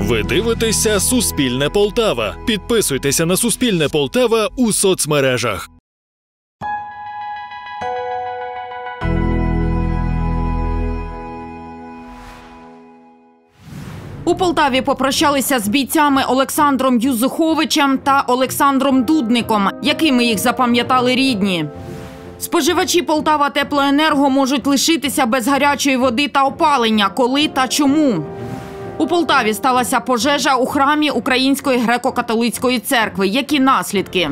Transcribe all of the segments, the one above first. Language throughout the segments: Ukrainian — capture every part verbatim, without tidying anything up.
Ви дивитеся «Суспільне Полтава». Підписуйтеся на «Суспільне Полтава» у соцмережах. У Полтаві попрощалися з бійцями Олександром Юзуховичем та Олександром Дудником, якими їх запам'ятали рідні. Споживачі Полтава Теплоенерго можуть лишитися без гарячої води та опалення. Коли та чому? У Полтаві сталася пожежа у храмі Української греко-католицької церкви. Які наслідки?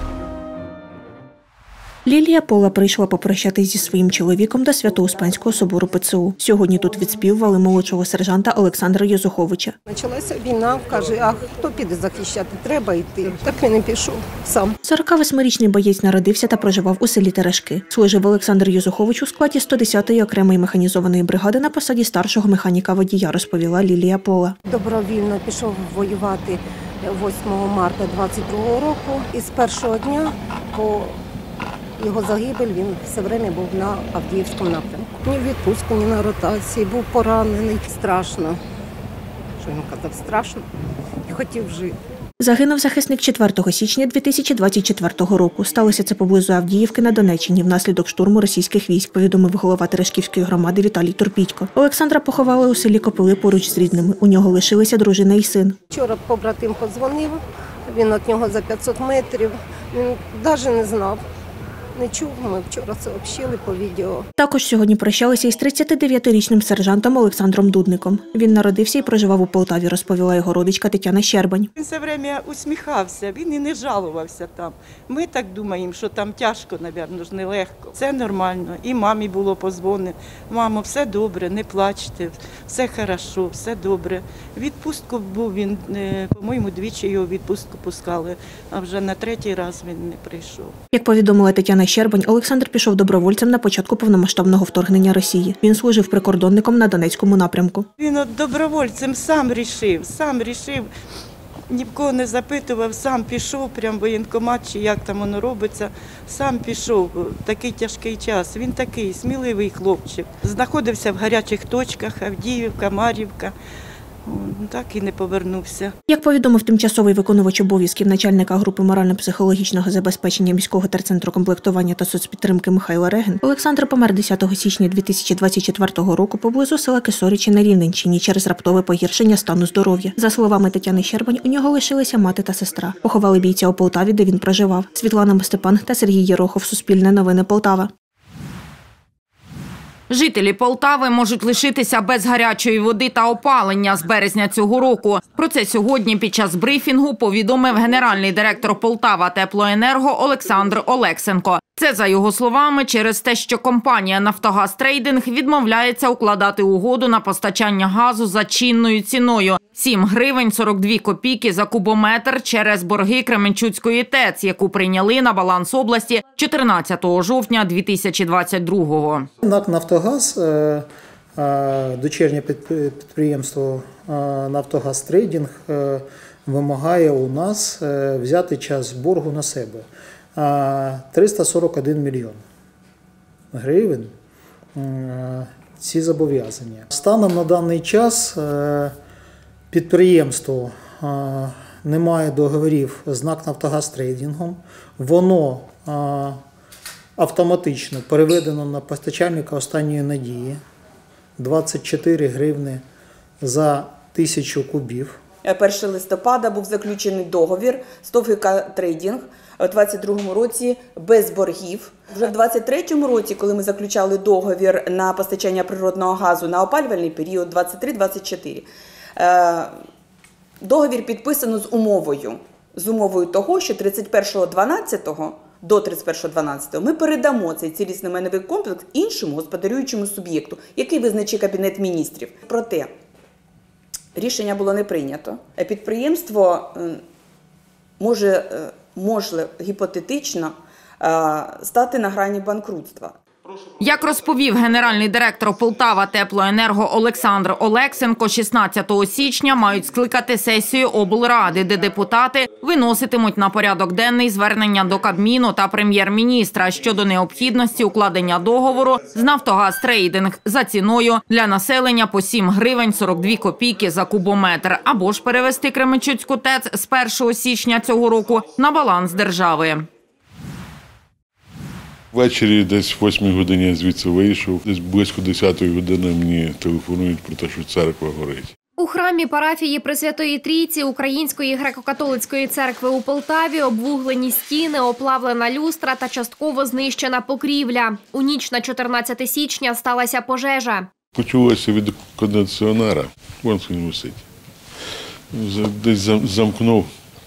Лілія Пола прийшла попрощатись зі своїм чоловіком до Свято-Успенського собору ПЦУ. Сьогодні тут відспівували молодшого сержанта Олександра Юзуховича. Почалася війна, каже, а хто піде захищати? Треба йти. Так він і пішов сам. сорокавосьмирічний боєць народився та проживав у селі Терешки. Служив Олександр Юзухович у складі сто десятої окремої механізованої бригади на посаді старшого механіка-водія, розповіла Лілія Пола. Добровільно пішов воювати восьмого марта двадцять другого року. І з першого дня по його загибель він все время був на Авдіївському напрямку. Ні в відпустку, ні на ротації, був поранений. Страшно. Що він казав? Страшно. І хотів жити. Загинув захисник четвертого січня дві тисячі двадцять четвертого року. Сталося це поблизу Авдіївки на Донеччині внаслідок штурму російських військ, повідомив голова Терешківської громади Віталій Турпітько. Олександра поховали у селі Копили поруч з рідними. У нього лишилися дружина і син. Вчора побратим подзвонив, він від нього за п'ятсот метрів. Він навіть не знав. Не чув, ми вчора це общили по відео. Також сьогодні прощалися із тридцятидев'ятирічним сержантом Олександром Дудником. Він народився і проживав у Полтаві, розповіла його родичка Тетяна Щербань. Він все время усміхався, він і не жалувався там. Ми так думаємо, що там тяжко, мабуть, нелегко. Це нормально. І мамі було позвонено. Мамо, все добре, не плачте, все хорошо, все добре. Відпустку був він, по-моєму, двічі його відпустку пускали, а вже на третій раз він не прийшов. Як повідомила Тетяна Щербань, Олександр пішов добровольцем на початку повномасштабного вторгнення Росії. Він служив прикордонником на Донецькому напрямку. Він от добровольцем сам рішив, сам рішив, ні в кого не запитував, сам пішов, прям в воєнкомат, чи як там воно робиться, сам пішов. Такий тяжкий час. Він такий сміливий хлопчик. Знаходився в гарячих точках, Авдіївка, Мар'ївка. Так і не повернувся. Як повідомив тимчасовий виконувач обов'язків начальника групи морально-психологічного забезпечення міського терцентру комплектування та соцпідтримки Михайло Регін, Олександр помер десятого січня дві тисячі двадцять четвертого року поблизу села Кисоричі на Рівненщині через раптове погіршення стану здоров'я. За словами Тетяни Щербань, у нього лишилися мати та сестра. Поховали бійця у Полтаві, де він проживав. Світлана Мостепан та Сергій Єрохов. Суспільне новини Полтава. Жителі Полтави можуть лишитися без гарячої води та опалення з березня цього року. Про це сьогодні під час брифінгу повідомив генеральний директор Полтава Теплоенерго Олександр Олексенко. Це, за його словами, через те, що компанія «Нафтогаз Трейдинг» відмовляється укладати угоду на постачання газу за чинною ціною – сім гривень сорок дві копійки за кубометр через борги Кременчуцької ТЕЦ, яку прийняли на баланс області чотирнадцятого жовтня дві тисячі двадцять другого. НАК «Нафтогаз», дочірнє підприємство «Нафтогаз Трейдинг» вимагає у нас взяти час боргу на себе. триста сорок один мільйон гривень ці зобов'язання. Станом на даний час підприємство не має договорів з НАК «Нафтогаз Трейдингом». Воно автоматично переведено на постачальника останньої надії двадцять чотири гривні за тисячу кубів. першого листопада був заключений договір з ТОВ «Трейдинг» у двадцять другому році без боргів. Вже в двадцять третьому році, коли ми заключали договір на постачання природного газу на опалювальний період двадцять три двадцять чотири, договір підписано з умовою, з умовою того, що тридцять першого дванадцятого до тридцять першого дванадцятого ми передамо цей цілісний майновий комплекс іншому господарюючому суб'єкту, який визначить Кабінет міністрів. Проте рішення було не прийнято. Підприємство може, може гіпотетично стати на грані банкрутства. Як розповів генеральний директор Полтава Теплоенерго Олександр Олексенко, шістнадцятого січня мають скликати сесію облради, де депутати виноситимуть на порядок денний звернення до Кабміну та прем'єр-міністра щодо необхідності укладення договору з «Нафтогаз Трейдинг» за ціною для населення по сім гривень сорок дві копійки за кубометр, або ж перевести Кременчуцьку ТЕЦ з першого січня цього року на баланс держави. Ввечері десь в восьмій годині я звідси вийшов, десь близько десятої години мені телефонують про те, що церква горить. У храмі парафії Пресвятої Трійці Української греко-католицької церкви у Полтаві обвуглені стіни, оплавлена люстра та частково знищена покрівля. У ніч на чотирнадцяте січня сталася пожежа. Почулося від кондиціонера, вон він висить. Десь замкнув.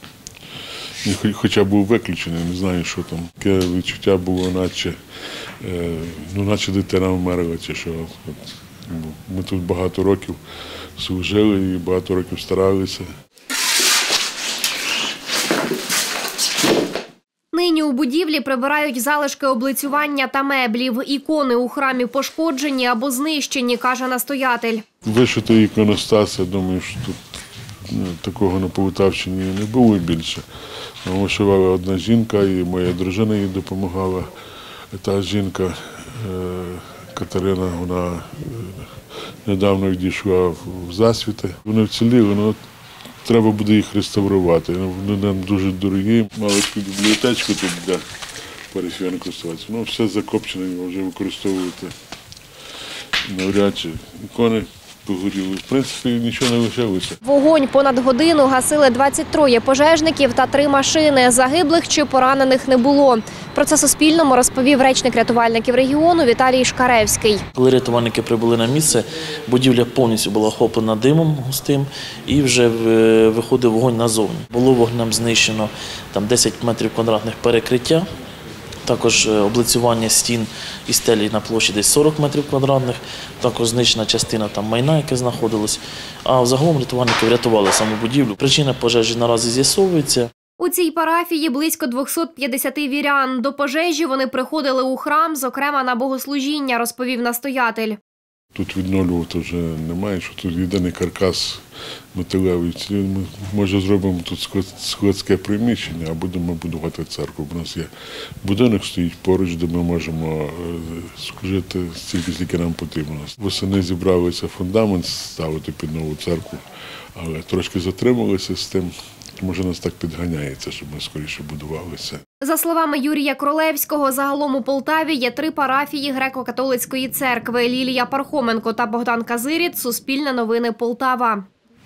Хоча був виключений, не знаю, що там. Таке відчуття було, наче, ну, наче дитина вмерла, чи що. Ми тут багато років служили і багато років старалися. Нині у будівлі прибирають залишки облицювання та меблів. Ікони у храмі пошкоджені або знищені, каже настоятель. Вишитий іконостас, я думаю, що тут такого на Полтавщині не було більше. Вишивала одна жінка, і моя дружина їй допомагала. Та жінка, Катерина, вона недавно відійшла в засвіти. Вони вціліли, але треба буде їх реставрувати. Вони нам дуже дорогі. Мали таку бібліотечку тут для парафіян користуватися. Ну, все закопчене, його вже використовувати навряд чи. Ікони погоріли. В принципі, нічого не лишилося. Вогонь понад годину гасили двадцять троє пожежників та три машини. Загиблих чи поранених не було. Про це Суспільному розповів речник рятувальників регіону Віталій Шкаревський. Коли рятувальники прибули на місце, будівля повністю була охоплена димом густим і вже виходив вогонь назовні. Було вогнем знищено там десять метрів квадратних перекриття. Також облицювання стін і стелі на площі десь сорок метрів квадратних, також знищена частина там майна, яке знаходилось. А взагалом рятувальники врятували саму будівлю. Причина пожежі наразі з'ясовується. У цій парафії близько двохсот п'ятдесят вірян. До пожежі вони приходили у храм, зокрема на богослужіння, розповів настоятель. Тут відновлювати вже немає, що тут єдиний каркас металевий. Ми, може, зробимо тут складське приміщення, а будемо будувати церкву. У нас є будинок, стоїть поруч, де ми можемо служити стільки, скільки нам потрібно. Восени зібралися фундамент ставити під нову церкву, але трошки затрималися з тим. Може, нас так підганяється, щоб ми скоріше будувалися. За словами Юрія Кролевського, загалом у Полтаві є три парафії греко-католицької церкви – Лілія Пархоменко та Богдан Казиріт. Суспільне новини Полтава.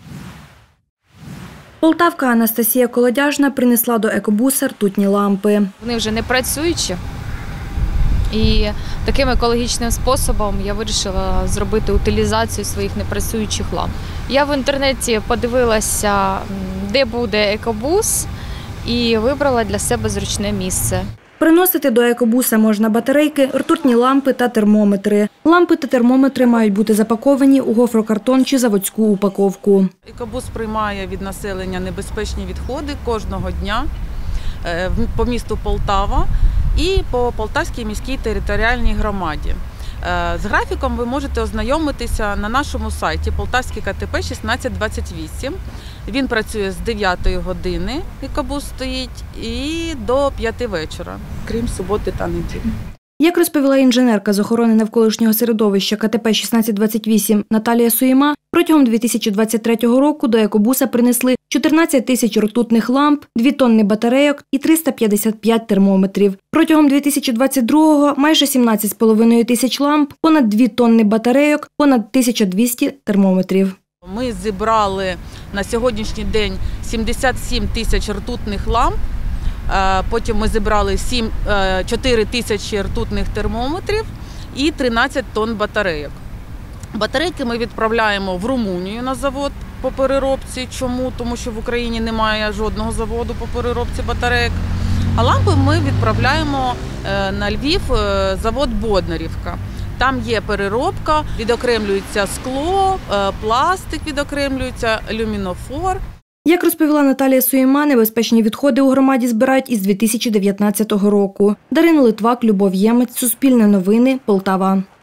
Полтавка Анастасія Колодяжна принесла до екобуса ртутні лампи. Вони вже не працюючі. І таким екологічним способом я вирішила зробити утилізацію своїх непрацюючих ламп. Я в інтернеті подивилася, де буде екобус, і вибрала для себе зручне місце. Приносити до екобуса можна батарейки, ртутні лампи та термометри. Лампи та термометри мають бути запаковані у гофрокартон чи заводську упаковку. Екобус приймає від населення небезпечні відходи кожного дня по місту Полтава і по Полтавській міській територіальній громаді. З графіком ви можете ознайомитися на нашому сайті Полтавський ка те пе шістнадцять двадцять вісім. Він працює з дев'ятої години, екобус стоїть, і до п'яти вечора, крім суботи та неділі. Як розповіла інженерка з охорони навколишнього середовища ка те пе шістнадцять двадцять вісім Наталія Суєма, протягом дві тисячі двадцять третього року до екобуса принесли чотирнадцять тисяч ртутних ламп, дві тонни батарейок і триста п'ятдесят п'ять термометрів. Протягом дві тисячі двадцять другого майже сімнадцять з половиною тисяч ламп, понад дві тонни батарейок, понад тисяча двісті термометрів. Ми зібрали на сьогоднішній день сімдесят сім тисяч ртутних ламп. Потім ми зібрали чотири тисячі ртутних термометрів і тринадцять тонн батарейок. Батарейки ми відправляємо в Румунію на завод по переробці. Чому? Тому що в Україні немає жодного заводу по переробці батарейок. А лампи ми відправляємо на Львів, завод Боднарівка. Там є переробка, відокремлюється скло, пластик відокремлюється, алюмінофор. Як розповіла Наталія Суїма, небезпечні відходи у громаді збирають із дві тисячі дев'ятнадцятого року. Дарина Литвак, Любов Ємець, Суспільне новини, Полтава.